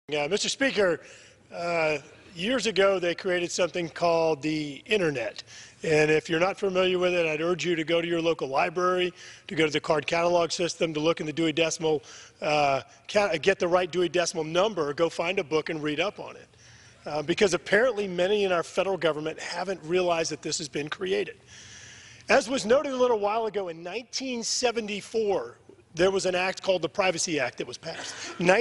Mr. Speaker, years ago they created something called the Internet. And if you're not familiar with it, I'd urge you to go to your local library, to go to the card catalog system, to look in the Dewey Decimal, get the right Dewey Decimal number, go find a book and read up on it. Because apparently many in our federal government haven't realized that this has been created. As was noted a little while ago, in 1974, there was an act called the Privacy Act that was passed.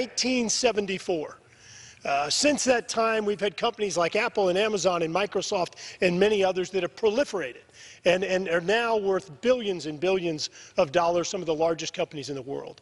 1974. Since that time, we've had companies like Apple and Amazon and Microsoft and many others that have proliferated and are now worth billions and billions of dollars, some of the largest companies in the world.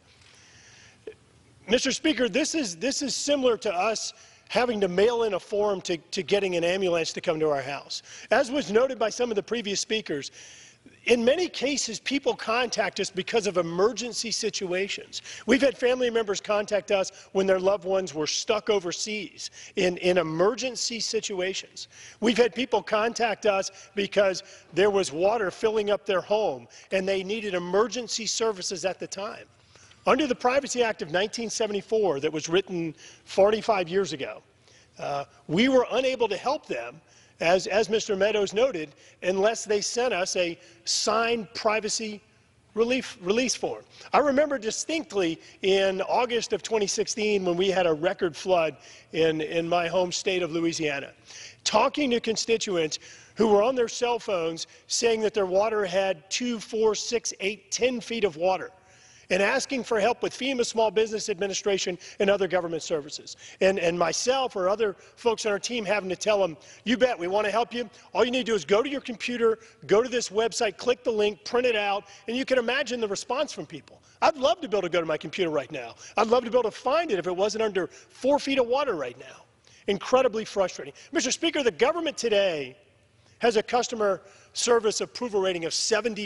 Mr. Speaker, this is similar to us having to mail in a form to getting an ambulance to come to our house. As was noted by some of the previous speakers, in many cases, people contact us because of emergency situations. We've had family members contact us when their loved ones were stuck overseas in emergency situations. We've had people contact us because there was water filling up their home and they needed emergency services at the time. Under the Privacy Act of 1974 that was written 45 years ago, we were unable to help them, as Mr. Meadows noted, unless they sent us a signed privacy release form. I remember distinctly in August of 2016 when we had a record flood in my home state of Louisiana, talking to constituents who were on their cell phones saying that their water had 2, 4, 6, 8, 10 feet of water, and asking for help with FEMA, Small Business Administration, and other government services. And myself or other folks on our team having to tell them, you bet, we want to help you. All you need to do is go to your computer, go to this website, click the link, print it out, and you can imagine the response from people. I'd love to be able to go to my computer right now. I'd love to be able to find it if it wasn't under 4 feet of water right now. Incredibly frustrating. Mr. Speaker, the government today has a customer service approval rating of 70%.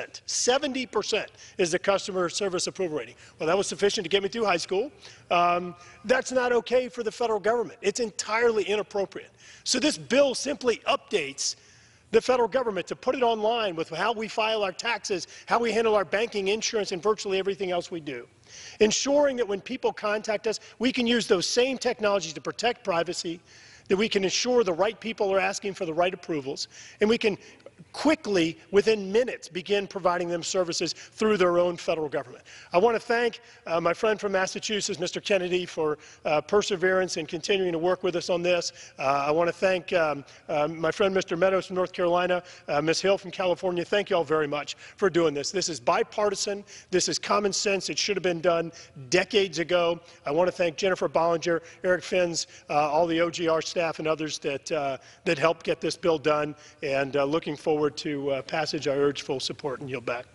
70% is the customer service approval rating. Well, that was sufficient to get me through high school. That's not okay for the federal government. It's entirely inappropriate. So this bill simply updates the federal government to put it online with how we file our taxes, how we handle our banking, insurance, and virtually everything else we do. Ensuring that when people contact us, we can use those same technologies to protect privacy, that we can ensure the right people are asking for the right approvals, and we can quickly, within minutes, begin providing them services through their own federal government. I want to thank my friend from Massachusetts, Mr. Kennedy, for perseverance and continuing to work with us on this. I want to thank my friend, Mr. Meadows from North Carolina, Ms. Hill from California. Thank you all very much for doing this. This is bipartisan. This is common sense. It should have been done decades ago. I want to thank Jennifer Bollinger, Eric Finns, all the OGR staff and others that helped get this bill done, and looking forward to passage. I urge full support and yield back.